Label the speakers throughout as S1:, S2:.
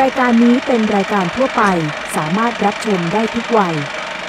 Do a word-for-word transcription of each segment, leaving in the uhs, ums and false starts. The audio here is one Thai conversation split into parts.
S1: รายการนี้เป็นรายการทั่วไปสามารถรับชมได้ทุกวัย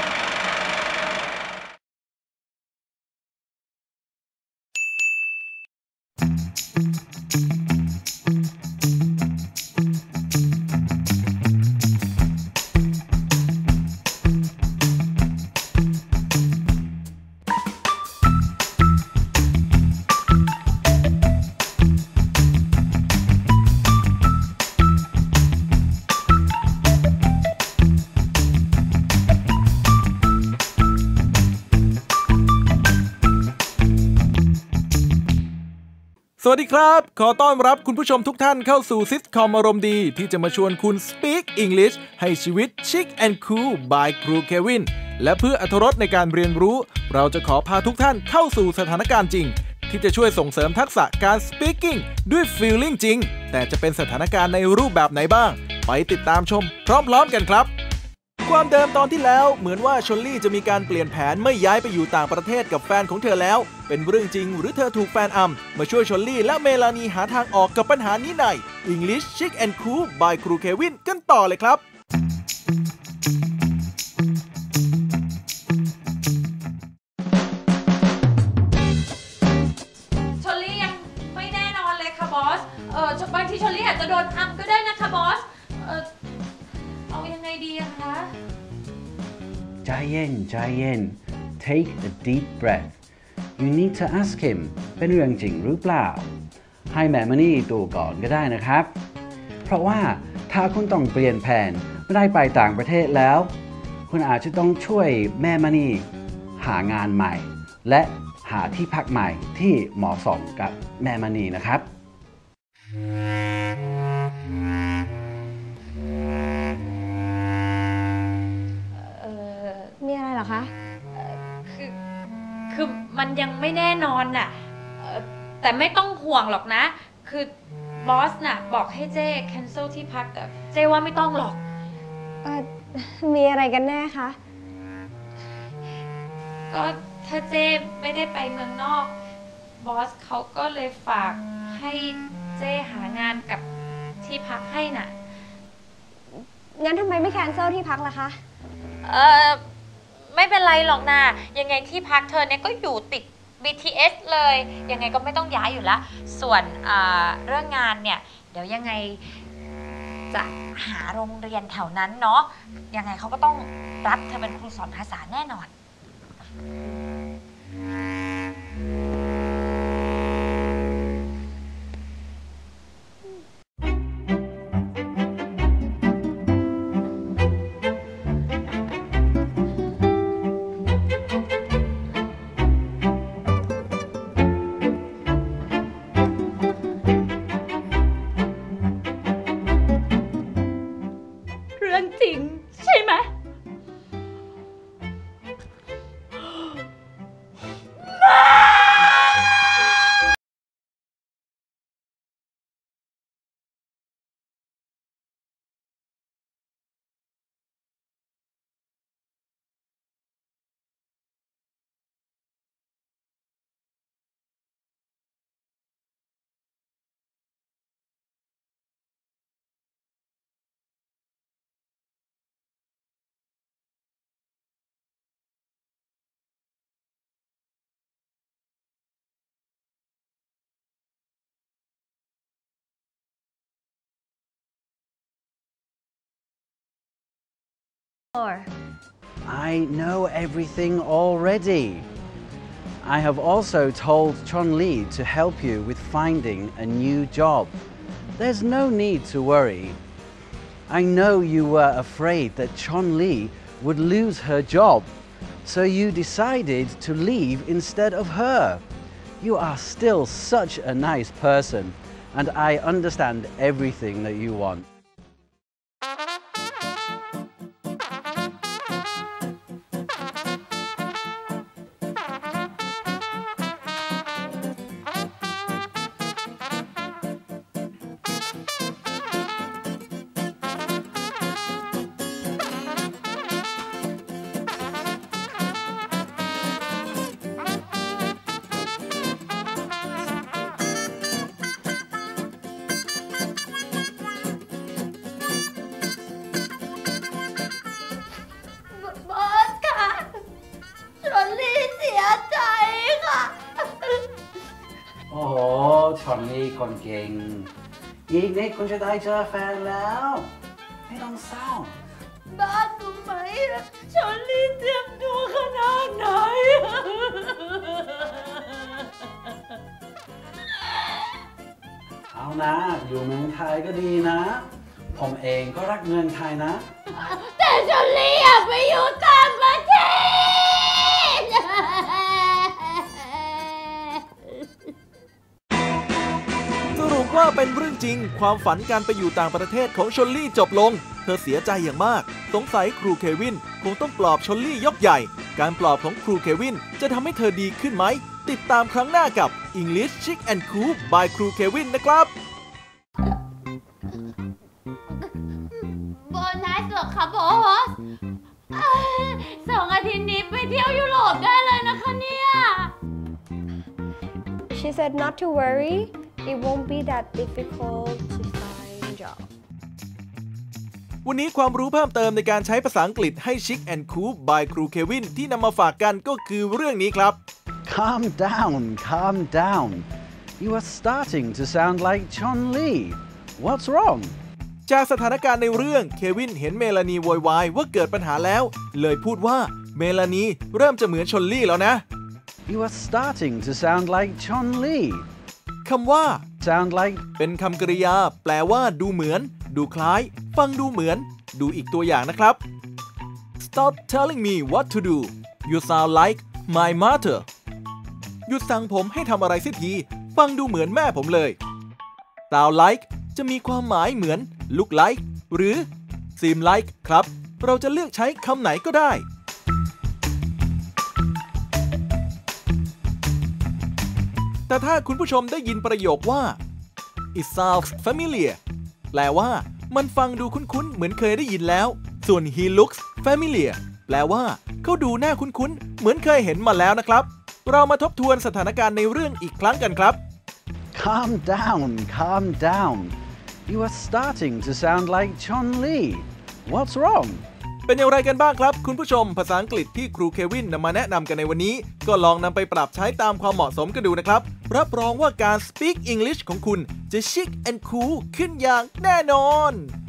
S2: สวัสดีครับขอต้อนรับคุณผู้ชมทุกท่านเข้าสู่ซิทคอมอารมณ์ดีที่จะมาชวนคุณ Speak English ให้ชีวิต Chic and Cool by ครูเควินและเพื่ออรรถรสในการเรียนรู้เราจะขอพาทุกท่านเข้าสู่สถานการณ์จริงที่จะช่วยส่งเสริมทักษะการ Speaking ด้วย Feeling จริงแต่จะเป็นสถานการณ์ในรูปแบบไหนบ้างไปติดตามชมพร้อมๆกันครับความเดิมตอนที่แล้วเหมือนว่าชลลี่จะมีการเปลี่ยนแผนไม่ย้ายไปอยู่ต่างประเทศกับแฟนของเธอแล้วเป็นเรื่องจริงหรือเธอถูกแฟนอัมมาช่วยชลลี่และเมลานีหาทางออกกับปัญหานี้ใน English Chic and Cool by ครูเควินกันต่อเลยครับ
S3: ชลลี่ยังไม่แน่นอนเลยค่ะบอสเออบางทีชลลี่อาจจะโดนอัมก็ได้นะคะบอสเออเอายังไงดีอะคะ
S4: ใจเย็นใจเย็น Take a deep breath You need to ask him เป็นเรื่องจริงหรือเปล่าให้แม่มณีตัวก่อนก็ได้นะครับเพราะว่าถ้าคุณต้องเปลี่ยนแผนไม่ได้ไปต่างประเทศแล้วคุณอาจจะต้องช่วยแม่มณีหางานใหม่และหาที่พักใหม่ที่เหมาะสมกับแม่มณีนะครับ
S5: มีอะไรเหรอคะ
S3: คือคือมันยังไม่แน่นอนน่ะแต่ไม่ต้องห่วงหรอกนะคือบอสน่ะบอกให้เจ้ cancel ที่พักแต่เจ้ว่าไม่ต้องหรอก
S5: เออมีอะไรกันแน่คะ
S3: ก็ถ้าเจ้ไม่ได้ไปเมืองนอกบอสเขาก็เลยฝากให้เจ้หางานกับที่พักให้น่ะ
S5: งั้นทำไมไม่ cancel ที่พักล่ะคะ
S3: เออไม่เป็นไรหรอกนะยังไงที่พักเธอเนี่ยก็อยู่ติด บี ที เอส เลยยังไงก็ไม่ต้องย้ายอยู่แล้วส่วนเรื่องงานเนี่ยเดี๋ยวยังไงจะหาโรงเรียนแถวนั้นเนาะยังไงเขาก็ต้องรับเธอเป็นครูสอนภาษาแน่นอนจริงใช่ไหม
S4: I know everything already. I have also told Chun Li to help you with finding a new job. There's no need to worry. I know you were afraid that Chun Li would lose her job, so you decided to leave instead of her. You are still such a nice person, and I understand everything that you want. เก่งอีกนิดคุณจะได้เจอแฟนแล้วไม่ต้องเศร้า
S3: บ้านรู้ไหมชอลลี่เจ็บตัวขนาดไหน
S4: เอานะอยู่เมืองไทยก็ดีนะผมเองก็รักเมืองไทยนะ
S3: แต่ชอลลี่อยากไปอยู่ต่างประเทศ
S2: สรุปว่าเป็นเรื่องจริงความฝันการไปอยู่ต่างประเทศของชอลลี่จบลงเธอเสียใจอย่างมากสงสัยครูเควินคงต้องปลอบชอลลี่ยกใหญ่การปลอบของครูเควินจะทำให้เธอดีขึ้นไหมติดตามครั้งหน้ากับ English Chic and Cool by ครูเควินนะครับ
S3: โบนัสเหรอคะโบสสองอาทิตย์นี้ไปเที่ยวยุโรปได้เลยนะคะเนี่ย
S5: She said not to worry it won't be that difficult to find a job
S2: วันนี้ความรู้เพิ่มเติมในการใช้ภาษาอังกฤษให้ Chic and Cool by ครูเควินที่นำมาฝากกันก็คือเรื่องนี้ครับ
S4: Calm down calm down You are starting to sound like Chon Lee What's wrong
S2: จากสถานการณ์ในเรื่องเควินเห็นเมลานีโวยวายว่าเกิดปัญหาแล้วเลยพูดว่าเมลานีเริ่มจะเหมือนชอลลี่แล้วนะ
S4: You are starting to sound like Chon Lee
S2: คำว่า
S4: sound like
S2: เป็นคำกริยาแปลว่าดูเหมือนดูคล้ายฟังดูเหมือนดูอีกตัวอย่างนะครับ Stop telling me what to do You sound like my mother หยุดสั่งผมให้ทำอะไรเสียทีฟังดูเหมือนแม่ผมเลย Sound like จะมีความหมายเหมือน look like หรือ seem like ครับเราจะเลือกใช้คำไหนก็ได้แต่ถ้าคุณผู้ชมได้ยินประโยคว่า it sounds familiar แปลว่ามันฟังดูคุ้นๆเหมือนเคยได้ยินแล้วส่วน he looks familiar แปลว่าเขาดูหน้าคุ้นๆเหมือนเคยเห็นมาแล้วนะครับเรามาทบทวนสถานการณ์ในเรื่องอีกครั้งกันครับ
S4: Calm down calm down You are starting to sound like Chon Lee What's wrong
S2: เป็นอย่างไรกันบ้างครับคุณผู้ชมภาษาอังกฤษที่ครูเควินนำมาแนะนำกันในวันนี้ก็ลองนำไปปรับใช้ตามความเหมาะสมกันดูนะครับรับรองว่าการ Speak English ของคุณจะ Chic and Cool ขึ้นอย่างแน่นอน